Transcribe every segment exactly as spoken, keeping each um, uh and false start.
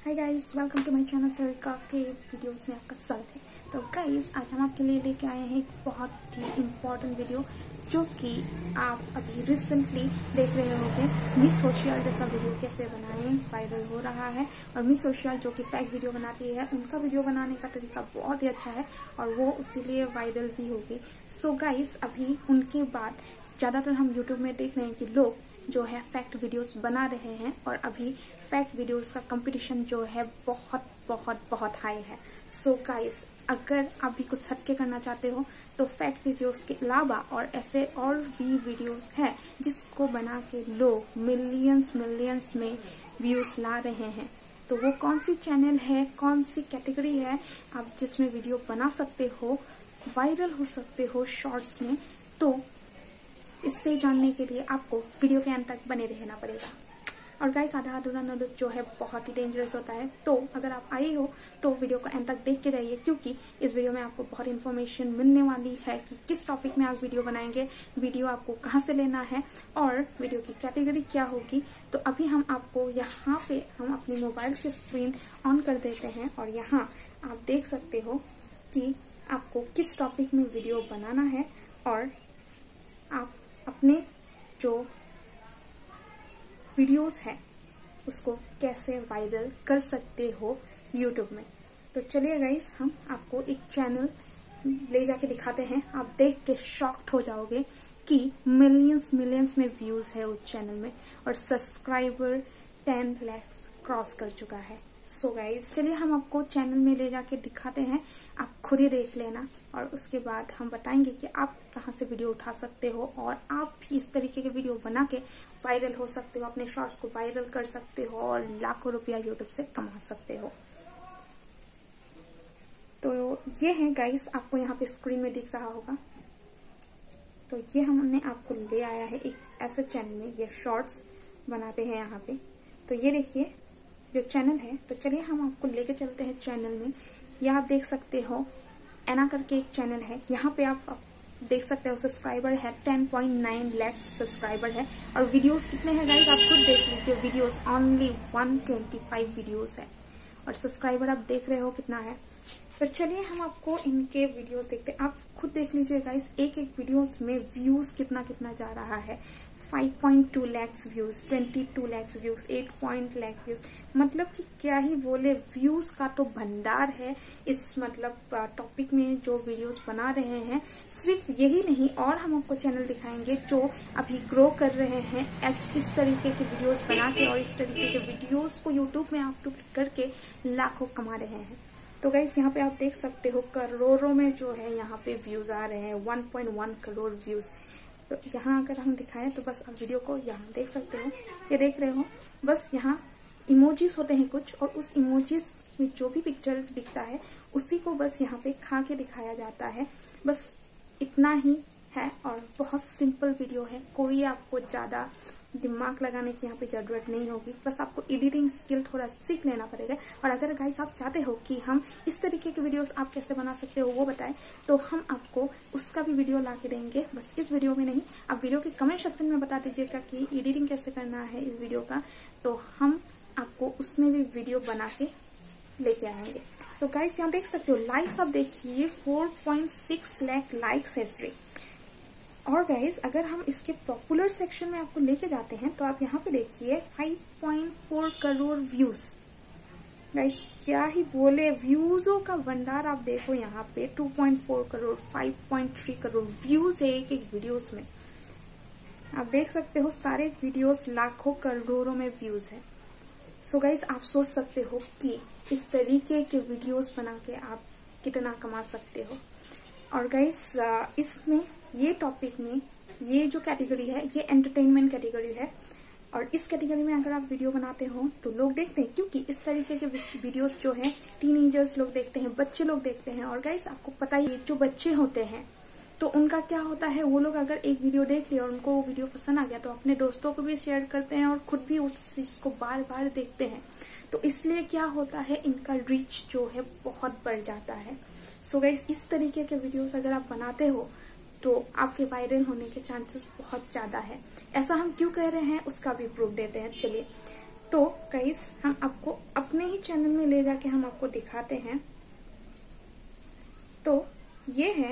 Hi guys, welcome to my channel Sarika के videos में आपका स्वागत है। तो गाइस, आज हम आपके लिए लेके आए हैं एक बहुत ही इम्पोर्टेंट वीडियो जो कि आप अभी रिसेंटली देख रहे होंगे। मिस सोशियल जैसा वीडियो कैसे बनाएं वायरल हो रहा है, और मिस सोशियल जो कि फैक वीडियो बनाती है उनका वीडियो बनाने का तरीका बहुत ही अच्छा है और वो इसीलिए वायरल भी होगी। सो गाइस, अभी उनके बाद ज्यादातर हम यूट्यूब में देख रहे हैं कि लोग जो है फैक्ट वीडियोस बना रहे हैं, और अभी फैक्ट वीडियोस का कंपटीशन जो है बहुत बहुत बहुत हाई है। सो so गाइस, अगर आप भी कुछ हटके करना चाहते हो तो फैक्ट वीडियोस के अलावा और ऐसे और भी वीडियोस हैं जिसको बना के लोग मिलियंस मिलियंस में व्यूज ला रहे हैं। तो वो कौन सी चैनल है, कौन सी कैटेगरी है आप जिसमें वीडियो बना सकते हो, वायरल हो सकते हो शॉर्ट्स में, तो इससे जानने के लिए आपको वीडियो के अंत तक बने रहना पड़ेगा। और गाइस, आधा अधूरा नॉलेज जो है बहुत ही डेंजरस होता है, तो अगर आप आए हो तो वीडियो को अंत तक देख के जाइए, क्योंकि इस वीडियो में आपको बहुत इन्फॉर्मेशन मिलने वाली है कि किस टॉपिक में आप वीडियो बनाएंगे, वीडियो आपको कहाँ से लेना है और वीडियो की कैटेगरी क्या होगी। तो अभी हम आपको यहाँ पे हम अपनी मोबाइल की स्क्रीन ऑन कर देते हैं और यहाँ आप देख सकते हो कि आपको किस टॉपिक में वीडियो बनाना है और आप अपने जो वीडियोस हैं उसको कैसे वायरल कर सकते हो यूट्यूब में। तो चलिए गाइस, हम आपको एक चैनल ले जाके दिखाते हैं। आप देख के शॉक्ड हो जाओगे कि मिलियंस मिलियंस में व्यूज है उस चैनल में और सब्सक्राइबर टेन लाख क्रॉस कर चुका है। सो गाइस, चलिए हम आपको चैनल में ले जाके दिखाते हैं, आप खुद ही देख लेना और उसके बाद हम बताएंगे कि आप कहां से वीडियो उठा सकते हो और आप भी इस तरीके के वीडियो बना के वायरल हो सकते हो, अपने शॉर्ट्स को वायरल कर सकते हो और लाखों रुपया यूट्यूब से कमा सकते हो। तो ये है गाइस, आपको यहाँ पे स्क्रीन में दिख रहा होगा। तो ये हमने आपको ले आया है एक ऐसे चैनल में, ये शॉर्ट्स बनाते हैं यहाँ पे। तो ये देखिए जो चैनल है, तो चलिए हम आपको लेके चलते हैं चैनल में। यह आप देख सकते हो, एना करके एक चैनल है, यहाँ पे आप, आप देख सकते हो सब्सक्राइबर है ten point nine lakh subscriber है और वीडियोस कितने हैं गाइस, आप खुद देख लीजिए। Videos only one twenty five videos है और सब्सक्राइबर आप देख रहे हो कितना है। तो चलिए हम आपको इनके वीडियोस देखते हैं, आप खुद देख लीजिए गाइस, एक एक वीडियोस में व्यूज कितना कितना जा रहा है। Five point two lakh views, twenty two lakh views, eight point lakh views, मतलब कि क्या ही बोले, व्यूज का तो भंडार है इस मतलब टॉपिक में जो वीडियोस बना रहे हैं। सिर्फ यही नहीं, और हम आपको चैनल दिखाएंगे जो अभी ग्रो कर रहे हैं इस तरीके के वीडियोस बना के और इस तरीके के वीडियोस को यूट्यूब में अपलोड करके लाखों कमा रहे हैं। तो गाइस, यहाँ पे आप देख सकते हो करोड़ों में जो है यहाँ पे व्यूज आ रहे हैं, one point one crore views. तो यहाँ अगर हम दिखाएं तो बस आप वीडियो को यहाँ देख सकते हो, ये देख रहे हो, बस यहाँ इमोजीज होते हैं कुछ, और उस इमोजीज में जो भी पिक्चर दिखता है उसी को बस यहाँ पे खा के दिखाया जाता है। बस इतना ही है और बहुत सिंपल वीडियो है, कोई आपको ज्यादा दिमाग लगाने की यहाँ पे जरूरत नहीं होगी, बस आपको एडिटिंग स्किल थोड़ा सीख लेना पड़ेगा। और अगर गाइस आप चाहते हो कि हम इस तरीके के वीडियोस आप कैसे बना सकते हो वो बताएं, तो हम आपको उसका भी वीडियो ला के देंगे। बस इस वीडियो में नहीं, आप वीडियो के कमेंट सेक्शन में बता दीजिएगा कि एडिटिंग कैसे करना है इस वीडियो का, तो हम आपको उसमें भी वीडियो बना के लेके आएंगे। तो गाइस, यहाँ देख सकते हो लाइक्स, आप देखिए four point six lakh likes है सिर्फ। और गाइस, अगर हम इसके पॉपुलर सेक्शन में आपको लेके जाते हैं तो आप यहाँ पे देखिए five point four crore views. Guys, क्या ही बोले, व्यूजों का भंडार आप देखो यहाँ पे, two point four crore, five point three crore views है एक एक वीडियोस में। आप देख सकते हो सारे वीडियोस लाखों करोड़ों में व्यूज है। सो गाइस, आप सोच सकते हो कि इस तरीके के वीडियोस बना के आप कितना कमा सकते हो। और गाइस, इसमें ये टॉपिक में ये जो कैटेगरी है ये एंटरटेनमेंट कैटेगरी है, और इस कैटेगरी में अगर आप वीडियो बनाते हो तो लोग देखते हैं, क्योंकि इस तरीके के वीडियोस जो है टीनेजर्स लोग देखते हैं, बच्चे लोग देखते हैं। और गाइस, आपको पता ही है जो बच्चे होते हैं तो उनका क्या होता है, वो लोग अगर एक वीडियो देख लिया और उनको वो वीडियो पसंद आ गया तो अपने दोस्तों को भी शेयर करते हैं और खुद भी उस चीज को बार बार देखते हैं। तो इसलिए क्या होता है, इनका रीच जो है बहुत बढ़ जाता है। सो गाइस, इस तरीके के वीडियोस अगर आप बनाते हो तो आपके वायरल होने के चांसेस बहुत ज्यादा है। ऐसा हम क्यों कह रहे हैं उसका भी प्रूफ देते हैं। चलिए, तो गाइस, हम आपको अपने अपने ही चैनल में ले जाके हम आपको दिखाते हैं। तो ये है।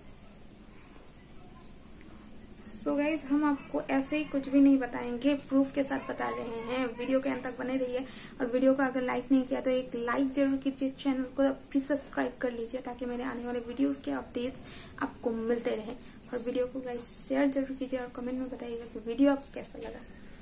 सो गाइज, हम आपको ऐसे ही कुछ भी नहीं बताएंगे, प्रूफ के साथ बता रहे हैं। वीडियो के अंत तक बने रहिए और वीडियो को अगर लाइक नहीं किया तो एक लाइक जरूर कीजिए, चैनल को भी सब्सक्राइब कर लीजिए ताकि मेरे आने वाले वीडियोस के अपडेट्स आपको मिलते रहे। और वीडियो को गाइज शेयर जरूर कीजिए और कमेंट में बताइएगा कि वीडियो आपको कैसा लगा।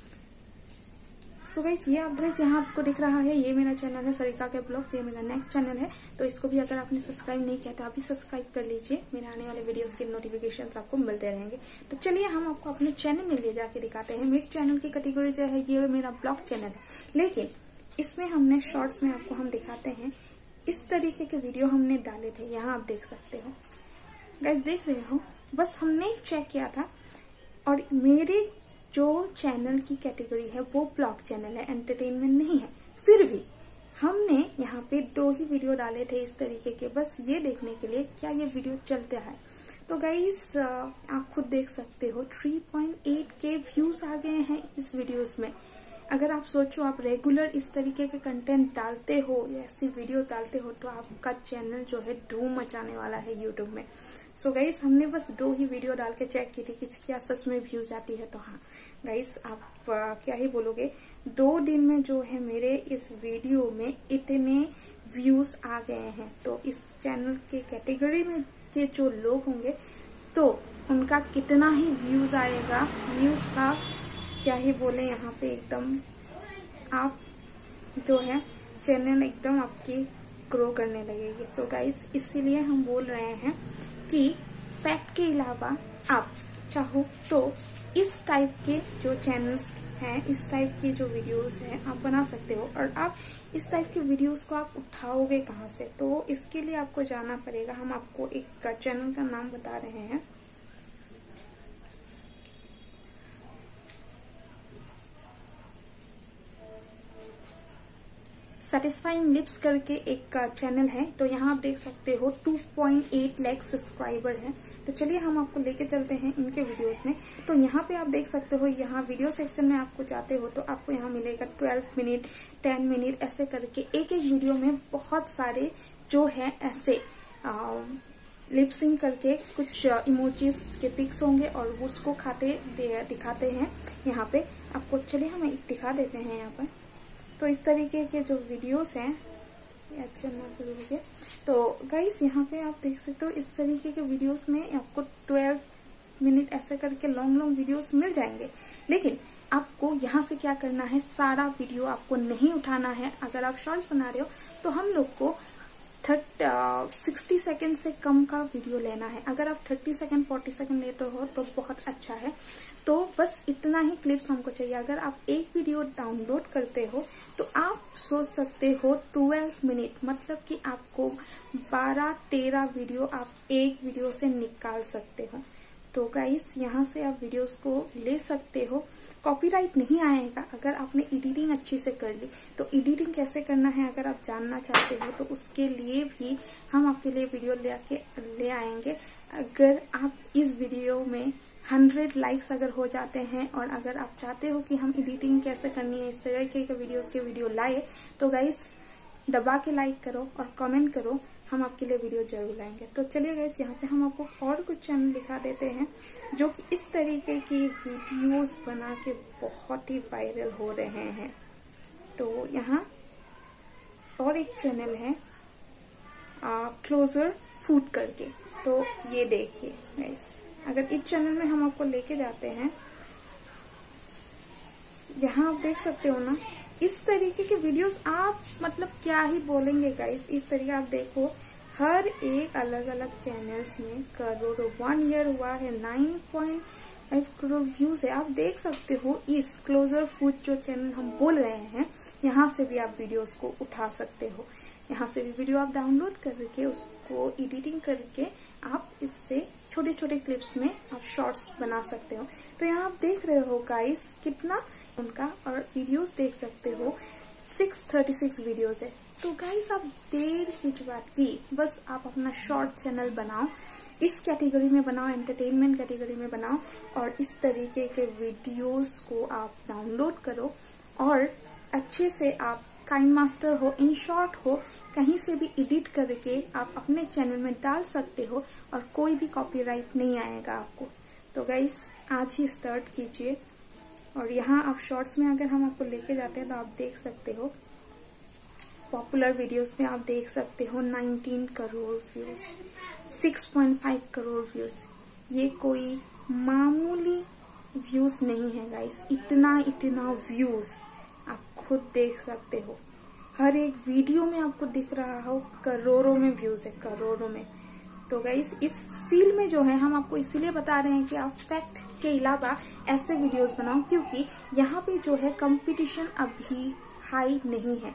सो गाइस, ये एड्रेस यहाँ आपको दिख रहा है, ये मेरा चैनल है सरिका के ब्लॉग्स, ये मेरा नेक्स्ट चैनल है। तो इसको भी अगर आपने सब्सक्राइब नहीं किया तो आप भी सब्सक्राइब कर लीजिए, मेरे आने वाले वीडियोस के नोटिफिकेशंस आपको मिलते रहेंगे। तो चलिए हम आपको अपने चैनल में ले जाके दिखाते हैं। मेरे चैनल की कैटेगरी जो है ये मेरा ब्लॉग चैनल है, लेकिन इसमें हमने शॉर्ट्स में आपको हम दिखाते हैं इस तरीके के वीडियो हमने डाले थे। यहाँ आप देख सकते हो गाइस, देख रहे हो, बस हमने चेक किया था। और मेरे जो चैनल की कैटेगरी है वो ब्लॉग चैनल है, एंटरटेनमेंट नहीं है। फिर भी हमने यहाँ पे दो ही वीडियो डाले थे इस तरीके के, बस ये देखने के लिए क्या ये वीडियो चलते है। तो गाइस, आप खुद देख सकते हो three point eight K views आ गए हैं इस वीडियोस में। अगर आप सोचो आप रेगुलर इस तरीके के कंटेंट डालते हो या ऐसी वीडियो डालते हो तो आपका चैनल जो है धूम मचाने वाला है यूट्यूब में। सो so गाइस, हमने बस दो ही वीडियो डाल के चेक की थी कि क्या सच में व्यूज आती है। तो हाँ गाइस, आप आ, क्या ही बोलोगे, दो दिन में जो है मेरे इस वीडियो में इतने व्यूज आ गए हैं। तो इस चैनल के कैटेगरी में के जो लोग होंगे तो उनका कितना ही व्यूज आएगा, व्यूज का क्या ही बोले, यहाँ पे एकदम आप जो है चैनल एकदम आपकी ग्रो करने लगेगी। तो गाइस, इसीलिए हम बोल रहे हैं कि फैक्ट के अलावा आप चाहो तो इस टाइप के जो चैनल्स हैं, इस टाइप की जो वीडियोस हैं आप बना सकते हो। और आप इस टाइप के वीडियोस को आप उठाओगे कहाँ से, तो इसके लिए आपको जाना पड़ेगा। हम आपको एक चैनल का नाम बता रहे हैं, सेटिस्फाइंग लिप्स करके एक चैनल है। तो यहाँ आप देख सकते हो two point eight lakh subscriber है। तो चलिए हम आपको लेके चलते हैं इनके वीडियोस में। तो यहाँ पे आप देख सकते हो, यहाँ वीडियो सेक्शन में आपको जाते हो तो आपको यहाँ मिलेगा ट्वेल्व मिनट, टेन मिनट ऐसे करके एक एक वीडियो में बहुत सारे जो है ऐसे लिपसिंग करके कुछ इमोजीज के पिक्स होंगे और उसको खाते दिखाते हैं यहाँ पे आपको। चलिए हम एक दिखा देते हैं यहाँ पर। तो इस तरीके के जो वीडियोस हैं, अच्छा ना शुरू हो गया। तो गाइस, यहाँ पे आप देख सकते हो इस तरीके के वीडियोस में आपको ट्वेल्व मिनट ऐसे करके लॉन्ग लॉन्ग वीडियोस मिल जाएंगे। लेकिन आपको यहाँ से क्या करना है, सारा वीडियो आपको नहीं उठाना है। अगर आप शॉर्ट्स बना रहे हो तो हम लोग को थर्ट सिक्सटी सेकेंड से कम का वीडियो लेना है। अगर आप थर्टी सेकेंड फोर्टी सेकेंड लेते हो तो बहुत अच्छा है। तो बस इतना ही क्लिप्स हमको चाहिए। अगर आप एक वीडियो डाउनलोड करते हो तो आप सोच सकते हो ट्वेल्व मिनट, मतलब कि आपको बारह तेरह वीडियो आप एक वीडियो से निकाल सकते हो। तो गाइस, यहाँ से आप वीडियोस को ले सकते हो, कॉपीराइट नहीं आएगा अगर आपने एडिटिंग अच्छी से कर ली। तो एडिटिंग कैसे करना है अगर आप जानना चाहते हो तो उसके लिए भी हम आपके लिए वीडियो ले आके ले आएंगे। अगर आप इस वीडियो में हंड्रेड लाइक्स अगर हो जाते हैं और अगर आप चाहते हो कि हम एडिटिंग कैसे करनी है इस तरह के वीडियोस के वीडियो लाए, तो गाइस दबा के लाइक करो और कमेंट करो, हम आपके लिए वीडियो जरूर लाएंगे। तो चलिए गाइस, यहाँ पे हम आपको और कुछ चैनल दिखा देते हैं जो कि इस तरीके की वीडियोस बना के बहुत ही वायरल हो रहे हैं। तो यहाँ और एक चैनल है क्लोजर फूड करके। तो ये देखिए गाइस, अगर इस चैनल में हम आपको लेके जाते हैं, यहाँ आप देख सकते हो ना, इस तरीके के वीडियोस आप मतलब क्या ही बोलेंगे गाइस। इस तरीके आप देखो, हर एक अलग अलग चैनल्स में करोड़ों, वन ईयर हुआ है, nine point five crore views है। आप देख सकते हो इस क्लोजर फूड जो चैनल हम बोल रहे हैं, यहाँ से भी आप वीडियोस को उठा सकते हो। यहाँ से भी वीडियो आप डाउनलोड करके उसको एडिटिंग करके आप इससे छोटे छोटे क्लिप्स में आप शॉर्ट्स बना सकते हो। तो यहाँ आप देख रहे हो गाइस कितना उनका, और वीडियोस देख सकते हो सिक्स थर्टी सिक्स वीडियोस है। तो गाइस, आप देर किस बात की, बस आप अपना शॉर्ट चैनल बनाओ, इस कैटेगरी में बनाओ, एंटरटेनमेंट कैटेगरी में बनाओ और इस तरीके के वीडियोस को आप डाउनलोड करो और अच्छे से आप काइन मास्टर हो, इन शॉर्ट हो, कहीं से भी एडिट करके आप अपने चैनल में डाल सकते हो और कोई भी कॉपीराइट नहीं आएगा आपको। तो गाइस आज ही स्टार्ट कीजिए। और यहाँ आप शॉर्ट्स में अगर हम आपको लेके जाते हैं तो आप देख सकते हो, पॉपुलर वीडियोस में आप देख सकते हो nineteen crore views, six point five crore views. ये कोई मामूली व्यूज नहीं है गाइस, इतना इतना व्यूज आप खुद देख सकते हो। हर एक वीडियो में आपको दिख रहा हो करोड़ों में व्यूज है, करोड़ों में। तो गाइस इस फील्ड में जो है हम आपको इसीलिए बता रहे हैं कि आप फैक्ट के अलावा ऐसे वीडियोस बनाओ, क्योंकि यहाँ पे जो है कंपटीशन अभी हाई नहीं है,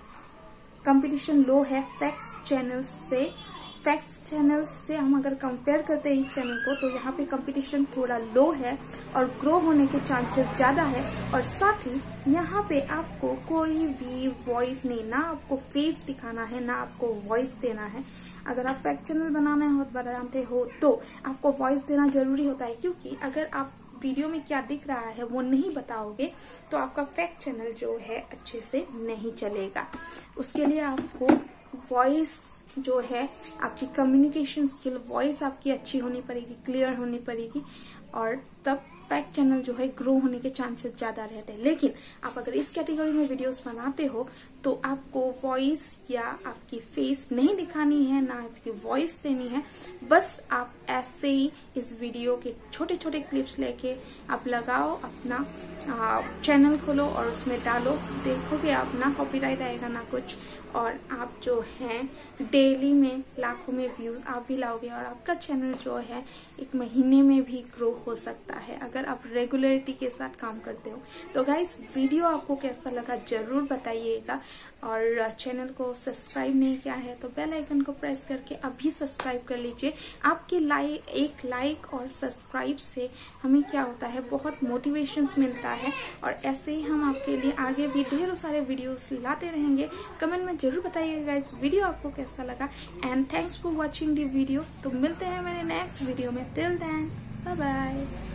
कंपटीशन लो है फैक्ट्स चैनल्स से। फैक्ट्स चैनल्स से हम अगर कंपेयर करते हैं इस चैनल को तो यहाँ पे कंपटीशन थोड़ा लो है और ग्रो होने के चांसेस ज्यादा है। और साथ ही यहाँ पे आपको कोई भी वॉइस नहीं, ना आपको फेस दिखाना है ना आपको वॉइस देना है। अगर आप फैक्ट चैनल बनाना है और बनाते हो तो आपको वॉइस देना जरूरी होता है, क्योंकि अगर आप वीडियो में क्या दिख रहा है वो नहीं बताओगे तो आपका फैक्ट चैनल जो है अच्छे से नहीं चलेगा। उसके लिए आपको वॉइस जो है, आपकी कम्युनिकेशन स्किल, वॉइस आपकी अच्छी होनी पड़ेगी, क्लियर होनी पड़ेगी, और तब फैक्ट चैनल जो है ग्रो होने के चांसेस ज्यादा रहते हैं। लेकिन आप अगर इस कैटेगरी में वीडियोस बनाते हो तो आपको वॉइस या आपकी फेस नहीं दिखानी है, ना आपकी वॉइस देनी है। बस आप ऐसे ही इस वीडियो के छोटे छोटे क्लिप्स लेके आप लगाओ, अपना चैनल खोलो और उसमें डालो। देखोगे आप, ना कॉपीराइट आएगा ना कुछ, और आप जो है डेली में लाखों में व्यूज आप भी लाओगे और आपका चैनल जो है एक महीने में भी ग्रो हो सकता है अगर आप रेगुलरिटी के साथ काम करते हो। तो गाइस वीडियो आपको कैसा लगा जरूर बताइएगा, और चैनल को सब्सक्राइब नहीं किया है तो बेल आइकन को प्रेस करके अभी सब्सक्राइब कर लीजिए। आपके लाइक एक लाइक और सब्सक्राइब से हमें क्या होता है, बहुत मोटिवेशंस मिलता है, और ऐसे ही हम आपके लिए आगे भी ढेरों सारे वीडियोस लाते रहेंगे। कमेंट में जरूर बताइएगा इस वीडियो आपको कैसा लगा, and thanks for watching the video. तो मिलते हैं मेरे नेक्स्ट वीडियो में, टिल देन बाय बाय।